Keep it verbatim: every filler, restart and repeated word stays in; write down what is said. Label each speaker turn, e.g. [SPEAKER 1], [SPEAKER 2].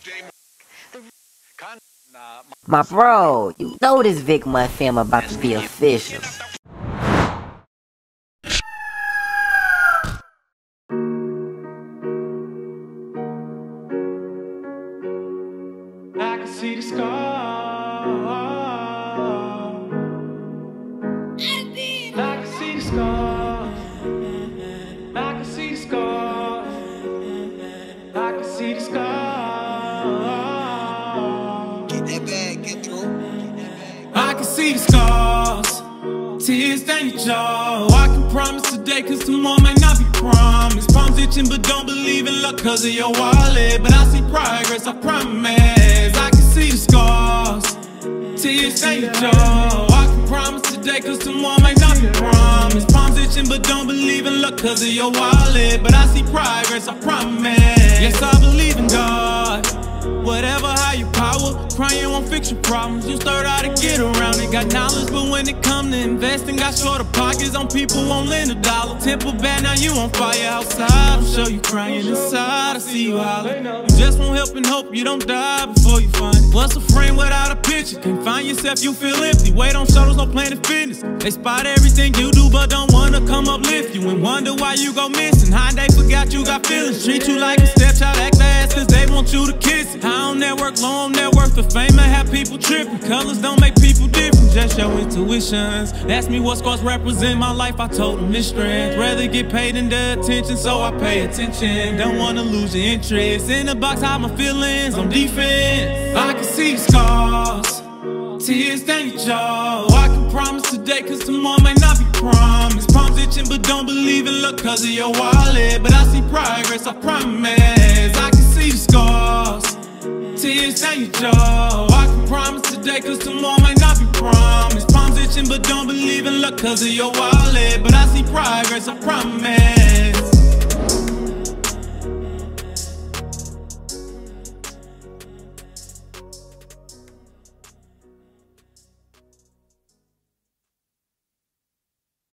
[SPEAKER 1] My bro, you know this Vic Month film about to be official.
[SPEAKER 2] I can see the scar. I can see the scar. I can see the scar. I can see the scar.
[SPEAKER 3] Get that bag, get through.
[SPEAKER 2] I can see the scars. Tears stain your jaw. I can promise today, cause tomorrow might not be promised. Palms itching, but don't believe in luck cause of your wallet. But I see progress, I promise. I can see the scars. Tears stain your jaw. I can promise today, cause tomorrow might not be promised. Palms itching, but don't believe in luck cause of your wallet. But I see progress, I promise. Yes, I believe in God. Whatever higher power, crying won't fix your problems. You start out to get around it. Got knowledge, but when it come to investing, got shorter pockets on people won't lend a dollar. Temple bad, now you on fire outside. I'm sure you crying inside, I see you holler. You just want help and hope you don't die before you find it. What's a frame without a picture? Can't find yourself, you feel empty. Weight on shoulders, no Planet Fitness. They spot everything you do, but don't wanna come uplift you. And wonder why you go missing. How they forgot you got feelings. Treat you like a stepchild, act ass cause they want you to kiss it. I don't network, low on net worth. The fame and have people tripping. Colors don't make people different, just your intuitions. Ask me what scars represent my life, I told them it's strength. Rather get paid than the attention, so I pay attention. Don't wanna lose your interest. In the box, hide my feelings on defense. I can see the scars. Tears stain your jaw. I can promise today, cause tomorrow may not be promised. Palms itching, but don't believe in luck cause of your wallet. But I see progress, I promise. I can see the scars. Tears stain your jaw. I can promise today, cause tomorrow may not be promised. Palms itching, but don't believe in luck cause of your wallet. But I see progress, I promise.